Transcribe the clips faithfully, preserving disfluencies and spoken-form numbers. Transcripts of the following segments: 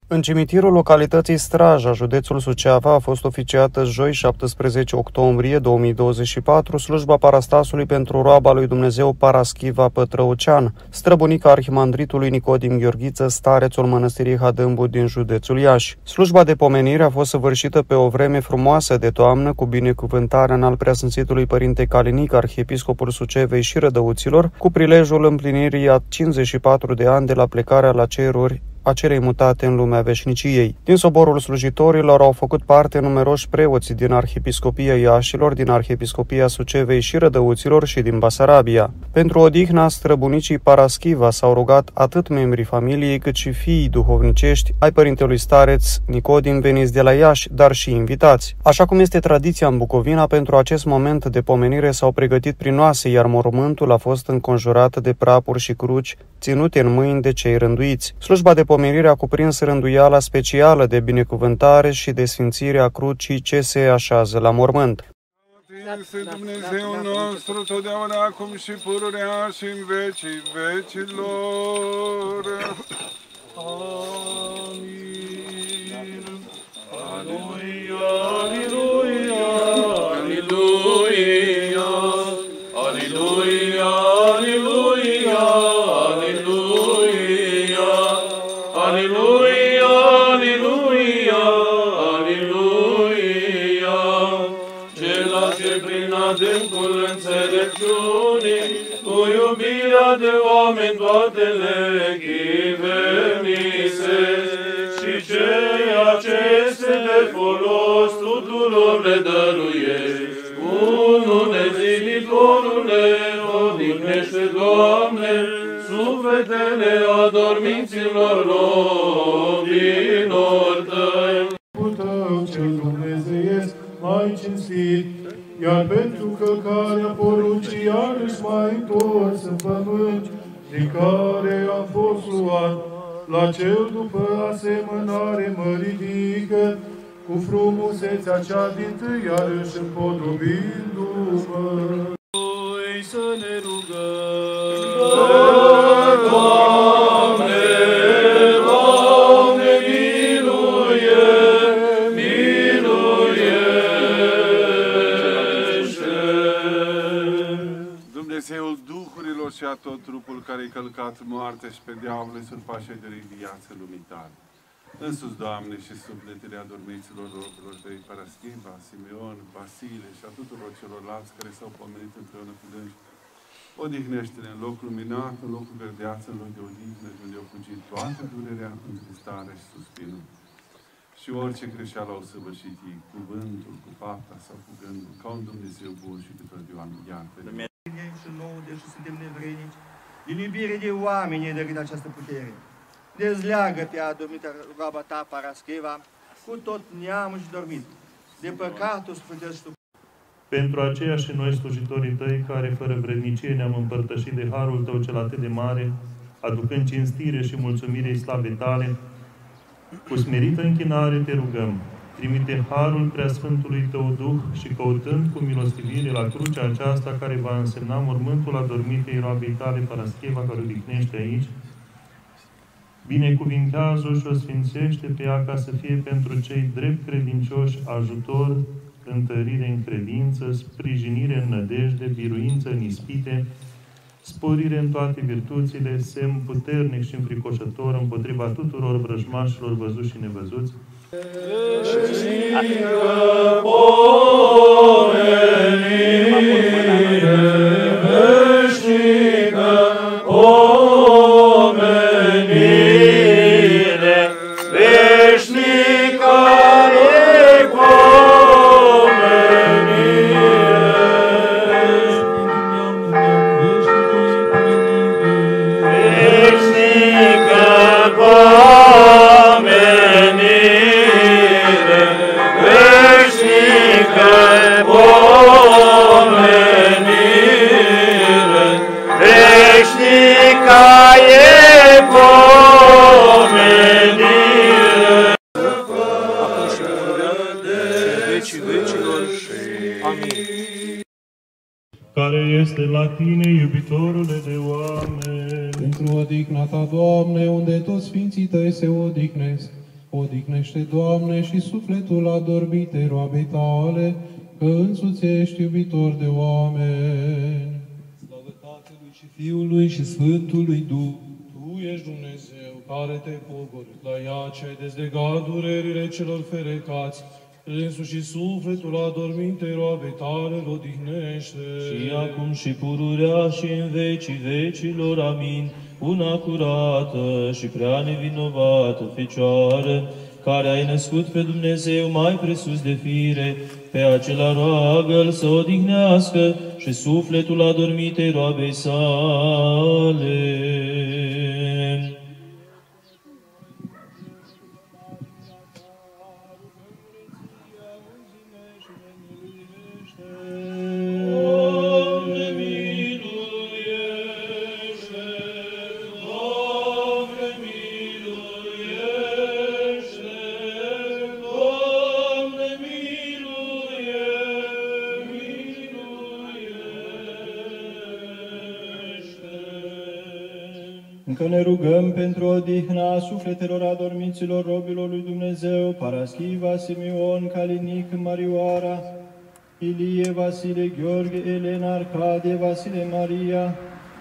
În cimitirul localității Straja, județul Suceava, a fost oficiată joi șaptesprezece octombrie două mii douăzeci și patru slujba parastasului pentru roaba lui Dumnezeu Paraschiva Pătrăucean, străbunica arhimandritului Nicodim Gheorghiță, starețul mănăstirii Hadâmbu din județul Iași. Slujba de pomenire a fost săvârșită pe o vreme frumoasă de toamnă, cu binecuvântarea în al Preasfințitului Părinte Calinic, arhiepiscopul Sucevei și Rădăuților, cu prilejul împlinirii a cincizeci și patru de ani de la plecarea la ceruri a celei mutate în lumea veșniciei. Din soborul slujitorilor au făcut parte numeroși preoți din Arhiepiscopia Iașilor, din Arhiepiscopia Sucevei și Rădăuților și din Basarabia. Pentru odihna străbunicii Paraschiva s-au rugat atât membrii familiei cât și fiii duhovnicești ai părintelui stareț Nicodim veniți de la Iași, dar și invitați. Așa cum este tradiția în Bucovina, pentru acest moment de pomenire s-au pregătit prinoase, iar mormântul a fost înconjurat de prapuri și cruci ținute în mâini de cei rânduiți. Slujba de pomenire a cuprins rânduiala specială de binecuvântare și de sfințire a crucii ce se așează la mormânt. Este Dumnezeu nostru, totdeauna, acum și pururea și în vecii vecilor. Amin. Aleluia, aleluia, aleluia, aleluia, aleluia, aleluia, aleluia, aleluia, aleluia. Cela ce prin adâncul înțelepciunii, cu iubirea de oameni toate le chivenise, și ceea ce este de folos tuturor le dăruiești. Unul nezilitorule, odihnește, Doamne, sufletele adorminților robilor Tăi. Tău cel dumnezeiesc mai cinstit, iar pentru călcarea poruncii iarăși mai întors în pământ, din care am fost luat, la cel după asemănare mă ridică, cu frumusețea cea dintâi iarăși împodobindu-mă. Noi să ne rugăm. Doamne, Doamne, miluie, miluiește! Dumnezeul Duhurilor și a tot trupul care-i călcat moarte și pe diavole sunt paședere în viață lumii tale. Însuți, Doamne, și sufletele adormiților robilor Tăi, Paraschiva, Simeon, Vasile și a tuturor celorlalți care s-au pomenit împreună cu dânsi. Odihnește-ne în loc luminat, în locul de viață, în loc de odihnă, unde au fugit toată durerea, întristarea și suspinul. Și orice greșeală au săvârșit ei, cuvântul, cu fapta sau cu gândul, ca un Dumnezeu bun și câtor de oameni, iartă-ne. Și nouă, deși suntem nevrenici, din iubire de oameni ai dărit această putere. Dezleagă-te, adormită roaba ta, Paraschiva, cu tot neamul și dormit, de păcatul sfântesc tu. Pentru aceea și noi, slujitorii Tăi, care fără vrednicie ne-am împărtășit de harul Tău cel atât de mare, aducând cinstire și mulțumire slavei Tale, cu smerită închinare Te rugăm, trimite harul Preasfântului Tău Duh și căutând cu milostivire la crucea aceasta care va însemna mormântul adormitei roabei Tale, Paraschiva, care odihnește aici, binecuvintează-o și o sfințește pe ea ca să fie pentru cei drept credincioși ajutor, întărire în credință, sprijinire în nădejde, biruință în ispite, sporire în toate virtuțile, semn puternic și înfricoșător împotriva tuturor vrăjmașilor văzuți și nevăzuți. Care este la Tine, iubitorule de oameni. Pentru odihna Ta, Doamne, unde toți Sfinții Tăi se odihnesc, Odihnește, Doamne, și sufletul adormitei roabei Tale, că însuțești iubitor de oameni. Slavă Tatălui și Fiului și Sfântului Duh. Tu ești Dumnezeu care te-ai pogorât la ea ce ai dezlegat durerile celor ferecați, însuși sufletul adormitei roabei Tale îl odihnește. Și acum și pururea și în vecii vecilor, amin. Una curată și prea nevinovată Fecioară, care ai născut pe Dumnezeu mai presus de fire, pe acela roagă-L să odihnească și sufletul adormitei roabei sale. Încă ne rugăm pentru odihna sufletelor adormiților robilor lui Dumnezeu, Paraschiva, Simeon, Calinic, Marioara, Ilie, Vasile, Gheorghe, Elena, Arcadie, Vasile, Maria,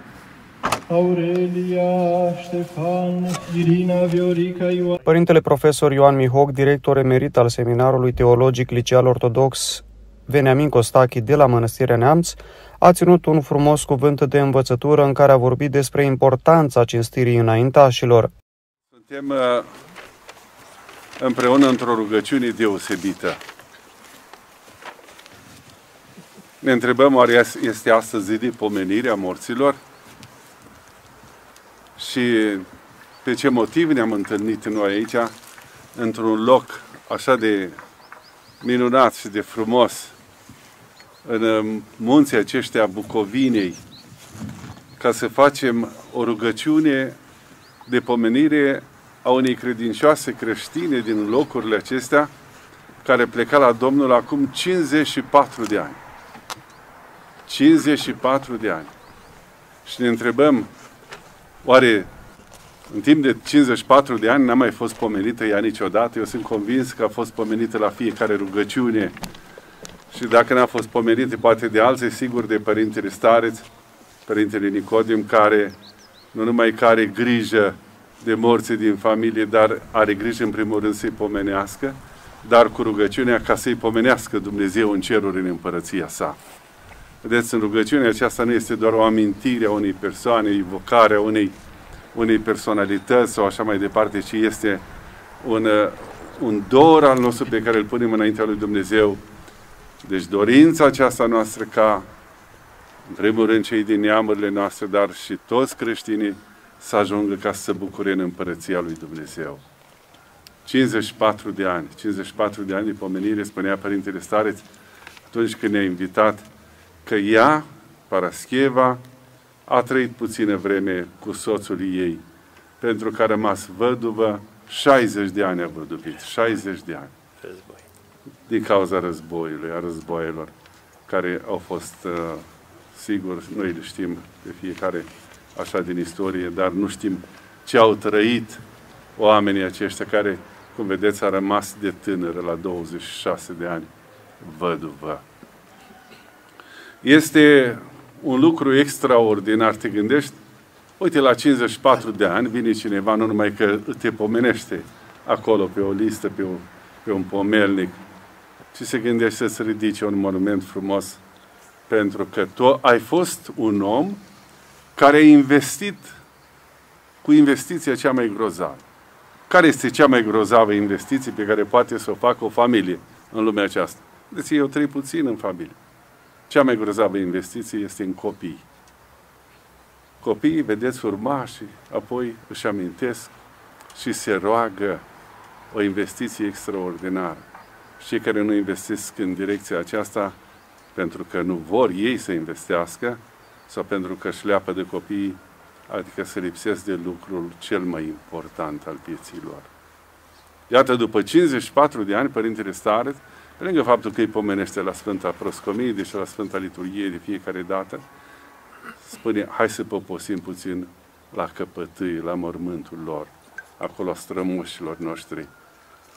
Aurelia, Ștefan, Irina, Viorica, Ioan. Părintele profesor Ioan Mihoc, director emerit al Seminarului Teologic Liceal Ortodox Veniamin Costachi de la Mănăstirea Neamț, a ținut un frumos cuvânt de învățătură în care a vorbit despre importanța cinstirii înaintașilor. Suntem împreună într-o rugăciune deosebită. Ne întrebăm, oare este astăzi zi de pomenire a morților? Și pe ce motiv ne-am întâlnit noi aici, într-un loc așa de minunat și de frumos, în munții aceștia Bucovinei, ca să facem o rugăciune de pomenire a unei credincioase creștine din locurile acestea, care pleca la Domnul acum cincizeci și patru de ani. cincizeci și patru de ani. Și ne întrebăm, oare în timp de cincizeci și patru de ani n-a mai fost pomenită ea niciodată? Eu sunt convins că a fost pomenită la fiecare rugăciune. Și dacă n-a fost pomenită, poate de alții, sigur de Părintele Stareț, Părintele Nicodim, care nu numai că are grijă de morții din familie, dar are grijă în primul rând să-i pomenească, dar cu rugăciunea ca să-i pomenească Dumnezeu în ceruri, în împărăția sa. Vedeți, în rugăciunea aceasta nu este doar o amintire a unei persoane, invocarea unei, unei personalități sau așa mai departe, ci este un, un dor al nostru pe care îl punem înaintea lui Dumnezeu. Deci dorința aceasta noastră ca, în primul rând, cei din neamurile noastre, dar și toți creștinii să ajungă ca să se bucure în împărăția lui Dumnezeu. cincizeci și patru de ani, cincizeci și patru de ani de pomenire, spunea Părintele Stareț, atunci când ne-a invitat, că ea, Parascheva, a trăit puțină vreme cu soțul ei, pentru că a rămas văduvă, șaizeci de ani a văduvit, șaizeci de ani. Război. Din cauza războiului, a războaielor, care au fost, uh, sigur, noi le știm pe fiecare așa din istorie, dar nu știm ce au trăit oamenii aceștia care, cum vedeți, a rămas de tânără la douăzeci și șase de ani, văduvă. Este un lucru extraordinar, te gândești, uite, la cincizeci și patru de ani vine cineva, nu numai că te pomenește acolo pe o listă, pe, o, pe un pomelnic, ci se gândește să-ți ridice un monument frumos, pentru că tu ai fost un om care a investit cu investiția cea mai grozavă. Care este cea mai grozavă investiție pe care poate să o facă o familie în lumea aceasta? Deci eu trăi puțin în familie. Cea mai grozavă investiție este în copii. Copiii, vedeți, urmașii, apoi își amintesc și se roagă, o investiție extraordinară. Cei care nu investesc în direcția aceasta, pentru că nu vor ei să investească, sau pentru că își leapă de copii, adică se lipsesc de lucrul cel mai important al vieții lor. Iată, după cincizeci și patru de ani, Părintele Stareț, pe lângă faptul că îi pomenește la Sfânta Proscomie, deci la Sfânta Liturghie de fiecare dată, spune, hai să poposim puțin la căpătâi, la mormântul lor, acolo a strămoșilor noștri,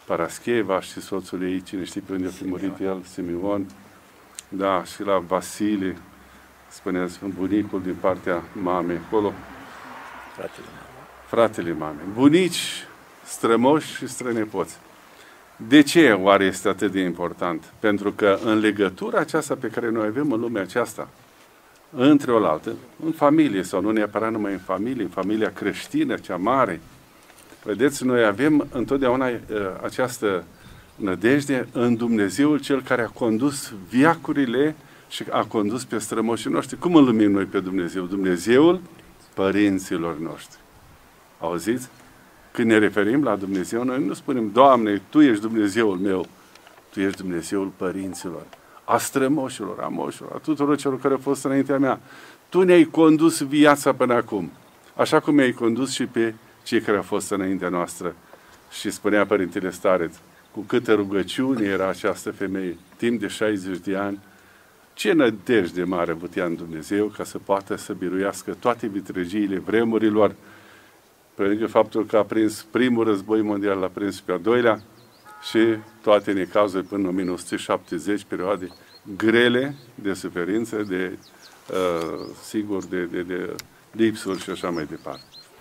Parascheva și soțul ei, cine știe pe unde a fi murit el, Simeon, da, și la Vasile, spunea bunicul din partea mamei acolo, Fratele. fratele mamei, bunici, strămoși și strănepoți. De ce oare este atât de important? Pentru că în legătura aceasta pe care noi avem în lumea aceasta, între oaltă, în familie, sau nu neapărat numai în familie, în familia creștină, cea mare, vedeți, noi avem întotdeauna uh, această nădejde în Dumnezeul Cel care a condus viacurile și a condus pe strămoșii noștri. Cum îl numim noi pe Dumnezeu? Dumnezeul părinților noștri. Auziți? Când ne referim la Dumnezeu, noi nu spunem, Doamne, Tu ești Dumnezeul meu, Tu ești Dumnezeul părinților, a strămoșilor, a moșilor, a tuturor celor care au fost înaintea mea. Tu ne-ai condus viața până acum, așa cum mi-ai condus și pe cei care au fost înaintea noastră. Și spunea Părintele Stareț, cu câtă rugăciune era această femeie, timp de șaizeci de ani, ce nădejde mare putea în Dumnezeu ca să poată să biruiască toate vitregiile vremurilor, pe lângă faptul că a prins primul război mondial, l-a prins pe al doilea și toate necazuri până în o mie nouă sute șaptezeci, perioade grele de suferință, de, uh, sigur, de, de, de lipsuri și așa mai departe.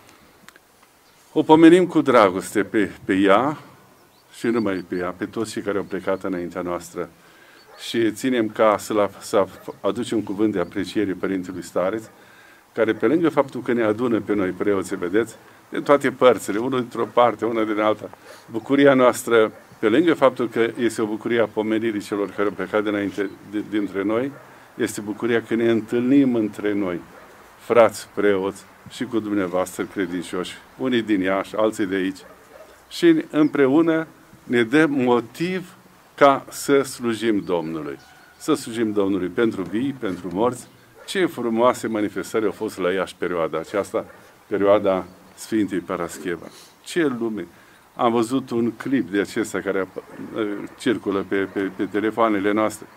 O pomenim cu dragoste pe, pe ea și numai pe ea, pe toți cei care au plecat înaintea noastră și ținem ca să, la, să aducem un cuvânt de apreciere Părintelui Stareț, care pe lângă faptul că ne adună pe noi preoții, vedeți, din toate părțile, unul dintr-o parte, una din alta, bucuria noastră, pe lângă faptul că este o bucurie a pomenirii celor care au plecat dinainte dintre noi, este bucuria că ne întâlnim între noi, frați preoți și cu dumneavoastră credincioși, unii din Iași, alții de aici, și împreună ne dă motiv ca să slujim Domnului. Să slujim Domnului pentru vii, pentru morți. Ce frumoase manifestări au fost la Iași perioada aceasta, perioada Sfintei Parascheva. Ce lume! Am văzut un clip de acesta care circulă pe, pe, pe telefoanele noastre,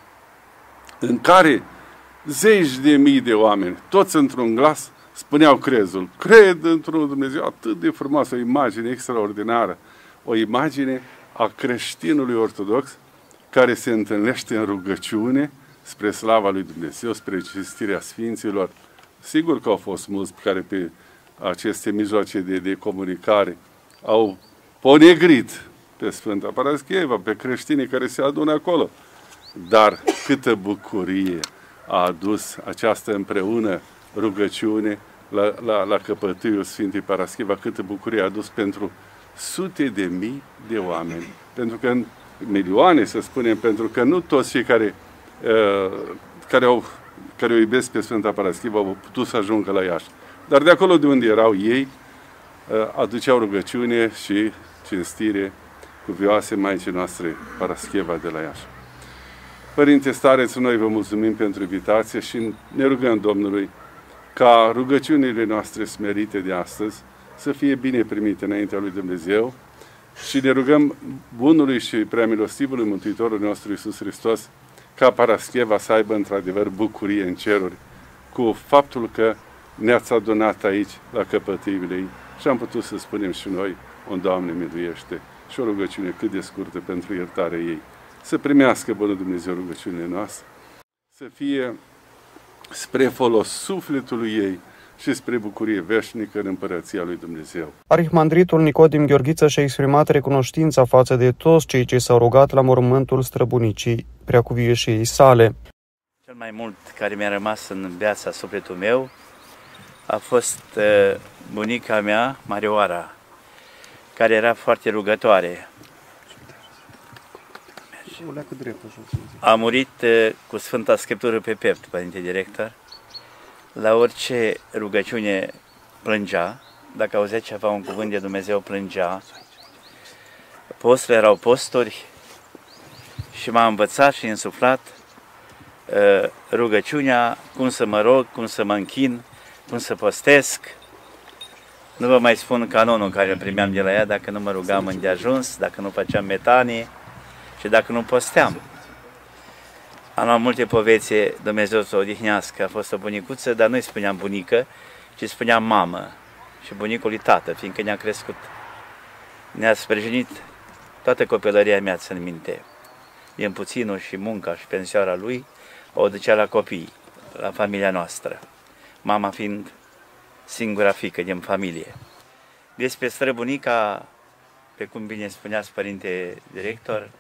în care zeci de mii de oameni, toți într-un glas, spuneau crezul. Cred într-un Dumnezeu, atât de frumoasă, o imagine extraordinară, o imagine a creștinului ortodox care se întâlnește în rugăciune spre slava lui Dumnezeu, spre cinstirea Sfinților. Sigur că au fost mulți care pe aceste mijloace de, de comunicare au ponegrit pe Sfânta Parascheva, pe creștinii care se adună acolo. Dar câtă bucurie a adus această împreună rugăciune la, la, la căpătâiul Sfintei Parascheva, câtă bucurie a adus pentru sute de mii de oameni. Pentru că milioane, să spunem, pentru că nu toți cei care, uh, care, au, care o iubesc pe Sfânta Parascheva au putut să ajungă la Iași. Dar de acolo de unde erau ei, uh, aduceau rugăciune și cinstire cuvioase Maicii noastre Parascheva de la Iași. Părinte Stareț, noi vă mulțumim pentru invitație și ne rugăm Domnului ca rugăciunile noastre smerite de astăzi să fie bine primite înaintea lui Dumnezeu și ne rugăm bunului și preamilostivului Mântuitorul nostru Iisus Hristos ca Parascheva să aibă într-adevăr bucurie în ceruri cu faptul că ne-ați adunat aici la căpătâiile ei și am putut să spunem și noi, un Doamne miluiește, și o rugăciune cât de scurtă pentru iertarea ei. Să primească Bunul Dumnezeu rugăciunile noastre, să fie spre folos sufletului ei și spre bucurie veșnică în Împărăția lui Dumnezeu. Arhimandritul Nicodim Gheorghiță și-a exprimat recunoștința față de toți cei ce s-au rugat la mormântul străbunicii preacuvieșiei sale. Cel mai mult care mi-a rămas în viața sufletul meu a fost uh, bunica mea, Marioara, care era foarte rugătoare. A murit uh, cu Sfânta Scriptură pe piept, Părinte Director. La orice rugăciune plângea, dacă auzea ceva, un cuvânt de Dumnezeu, plângea. Posturile erau posturi și m-a învățat și însuflat uh, rugăciunea, cum să mă rog, cum să mă închin, cum să postesc. Nu vă mai spun canonul care îl primeam de la ea dacă nu mă rugam îndeajuns, dacă nu făceam metanie și dacă nu posteam. Am luat multe povețe, Dumnezeu să o odihnească, a fost o bunicuță, dar nu-i spuneam bunică, ci spuneam mamă și bunicul e tată, fiindcă ne-a crescut. Ne-a sprijinit toată copilăria mea țin minte. Din puținul și munca și pensioara lui, o ducea la copii, la familia noastră. Mama fiind singura fiică din familie. Despre străbunica, pe cum bine spuneați, părinte director,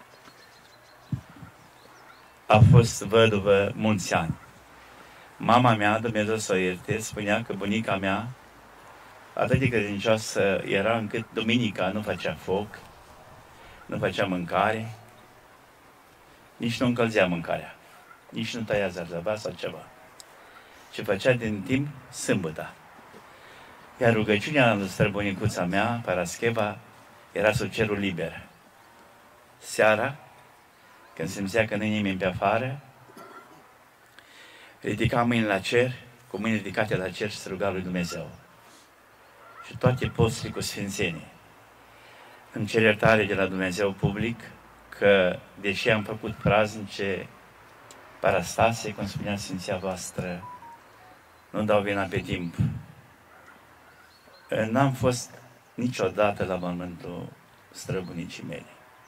a fost văduvă mulți ani. Mama mea, Dumnezeu să o ierte, spunea că bunica mea, atât de credincioasă era încât duminica nu făcea foc, nu făcea mâncare, nici nu încălzea mâncarea, nici nu tăia zarzava sau ceva. Ce făcea din timp sâmbătă. Iar rugăciunea lui străbunicuța mea, Parascheva, era sub cerul liber. Seara, când simțea că nu e nimeni pe afară, ridica mâinile la cer, cu mâinile ridicate la cer și se ruga lui Dumnezeu. Și toate posturi cu sfințenie. Îmi cer iertare de la Dumnezeu public că, deși am făcut praznice parastase, cum spunea Sfinția voastră, nu dau vina pe timp. N-am fost niciodată la mormântul străbunicii mele.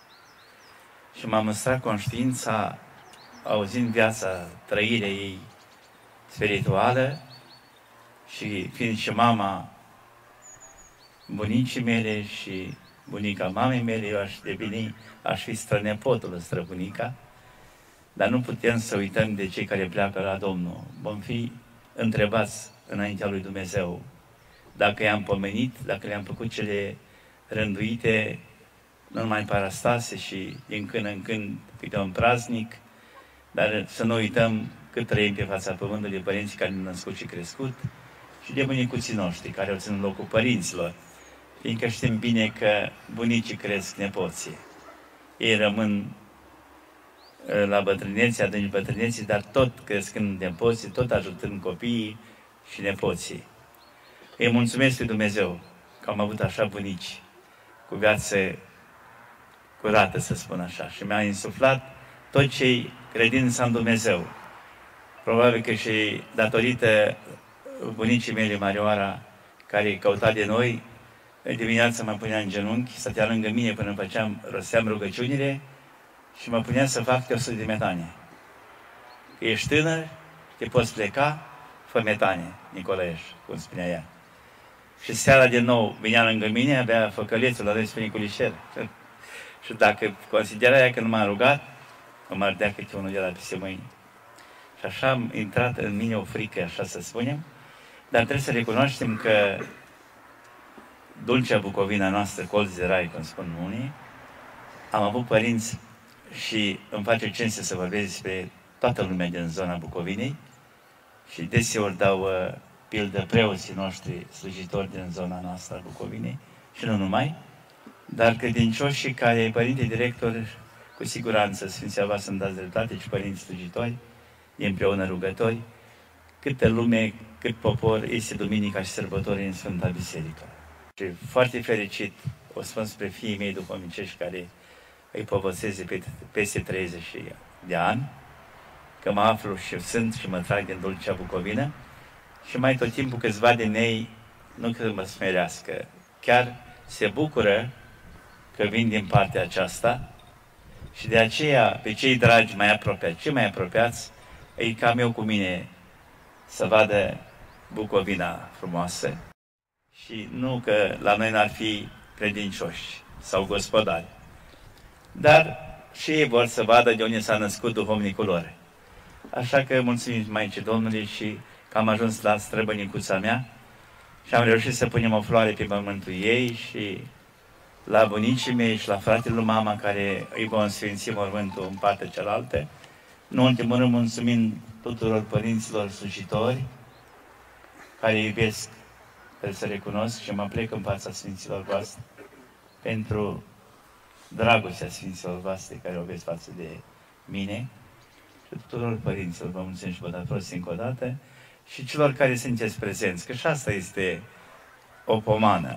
Și m-am măstrat conștiința, auzind viața, trăirea ei spirituală și fiind și mama bunicii mele și bunica mamei mele, eu aș deveni, aș fi strănepotul străbunica, dar nu putem să uităm de cei care pleacă la Domnul. Vom fi întrebați înaintea lui Dumnezeu dacă i-am pomenit, dacă le-am făcut cele rânduite, nu numai parastase și din când în când câte un praznic, dar să nu uităm cât trăim pe fața pământului de părinții care ne-au născut și crescut și de bunicuții noștri care au ținut locul părinților, fiindcă știm bine că bunicii cresc nepoții. Ei rămân la bătrânețe, adânci bătrâneții, dar tot crescând nepoții, tot ajutând copiii și nepoții. Îi mulțumesc lui Dumnezeu că am avut așa bunici, cu viață curată, să spun așa, și mi-a insuflat tot ce-i credința în Dumnezeu. Probabil că și datorită bunicii mele, Marioara, care căuta de noi, dimineața mă punea în genunchi, stătea lângă mine până făceam, rosteam rugăciunile și mă punea să fac o sută de metane. Că ești tânăr, te poți pleca, fă metane, Nicolaeș, cum spunea ea. Și seara din nou venea lângă mine, avea făcălețul la despre Niculișer. Și dacă considera ea că nu m-a rugat, mă ardea câte unul de la peste mâini. Și așa am intrat în mine o frică, așa să spunem, dar trebuie să recunoaștem că dulcea Bucovina noastră, colț de rai, cum spun unii, am avut părinți și îmi face cinste să vorbesc despre toată lumea din zona Bucovinei și deseori dau uh, pildă preoții noștri slujitori din zona noastră a Bucovinei și nu numai, dar credincioșii care, părinte director, cu siguranță Sfinția voastră îmi dați dreptate și părinți slujitori, împreună rugători, câtă lume, cât popor este duminica și sărbători în Sfânta Biserică. Și foarte fericit o spun spre fiii mei duhovnicești care îi povățeze pe, peste treizeci de ani, că mă aflu și sunt și mă trag din dulcea Bucovină și mai tot timpul câțiva din ei, nu că mă smerească, chiar se bucură că vin din partea aceasta și de aceea pe cei dragi mai apropiați, cei mai apropiați, îi cam eu cu mine să vadă Bucovina frumoasă și nu că la noi n-ar fi credincioși sau gospodari, dar și ei vor să vadă de unde s-a născut duhovnicul lor. Așa că mulțumim Maicii Domnului și că am ajuns la străbănicuța mea și am reușit să punem o floare pe pământul ei și la bunicii mei și la fratele lui mama care îi vom sfinți mormântul în partea cealaltă. Nu în ultimul rând mulțumind tuturor părinților slujitori care iubesc, trebuie să recunosc și mă plec în fața Sfinților voastre pentru dragostea Sfinților voastre care o aveți față de mine și tuturor părinților vă mulțumim și vă dați încă o dată și celor care sunteți prezenți, că și asta este o pomană,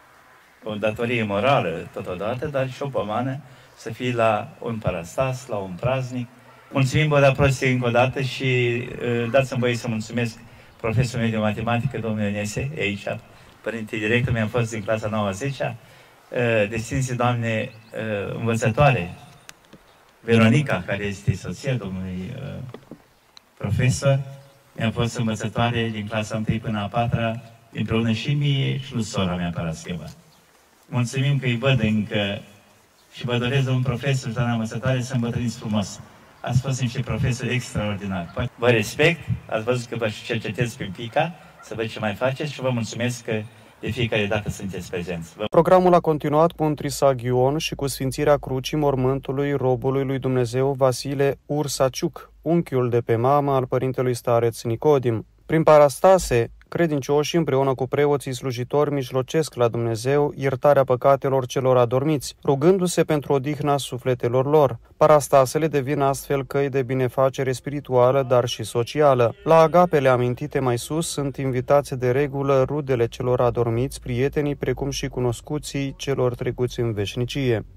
o datorie morală totodată, dar și o pomană să fii la un parastas, la un praznic. Mulțumim, vă da prostie încă o dată și uh, dați-mi voie să mulțumesc profesorul meu de matematică, domnul Ionese, aici, părinte director, mi-am fost din clasa nouă a zecea, destinse Doamne învățătoare, Veronica, care este soția domnului profesor, mi-a fost învățătoare din clasa întâi până a patra, împreună și mie și lui sora mea, Parascheva. Mulțumim că îi văd încă și vă doresc, domnul profesor, doamna învățătoare, să îmbătrâniți frumos. Ați fost niște profesori extraordinari. Vă respect, ați văzut că vă cercetez pe pica, să văd ce mai faceți și vă mulțumesc că de fiecare dată sunteți prezenți. Vă... Programul a continuat cu un trisaghion și cu sfințirea crucii mormântului robului lui Dumnezeu Vasile Ursaciuc, unchiul de pe mamă al părintelui stareț Nicodim. Prin parastase, credincioșii împreună cu preoții slujitori mijlocesc la Dumnezeu iertarea păcatelor celor adormiți, rugându-se pentru odihna sufletelor lor. Parastasele devin astfel căi de binefacere spirituală, dar și socială. La agapele amintite mai sus sunt invitați de regulă rudele celor adormiți, prietenii, precum și cunoscuții celor trecuți în veșnicie.